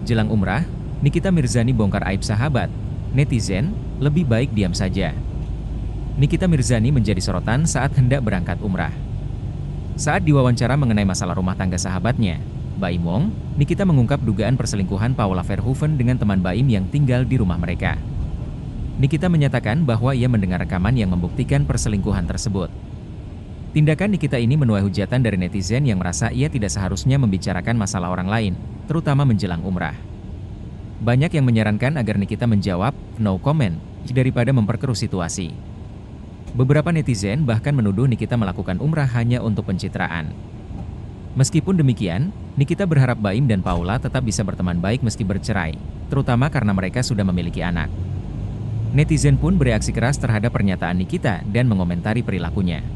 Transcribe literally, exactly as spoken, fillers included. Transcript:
Jelang umrah, Nikita Mirzani bongkar aib sahabat. Netizen, lebih baik diam saja. Nikita Mirzani menjadi sorotan saat hendak berangkat umrah. Saat diwawancara mengenai masalah rumah tangga sahabatnya, Baim Wong, Nikita mengungkap dugaan perselingkuhan Paula Verhoeven dengan teman Baim yang tinggal di rumah mereka. Nikita menyatakan bahwa ia mendengar rekaman yang membuktikan perselingkuhan tersebut. Tindakan Nikita ini menuai hujatan dari netizen yang merasa ia tidak seharusnya membicarakan masalah orang lain, terutama menjelang umrah. Banyak yang menyarankan agar Nikita menjawab no comment daripada memperkeruh situasi. Beberapa netizen bahkan menuduh Nikita melakukan umrah hanya untuk pencitraan. Meskipun demikian, Nikita berharap Baim dan Paula tetap bisa berteman baik meski bercerai, terutama karena mereka sudah memiliki anak. Netizen pun bereaksi keras terhadap pernyataan Nikita dan mengomentari perilakunya.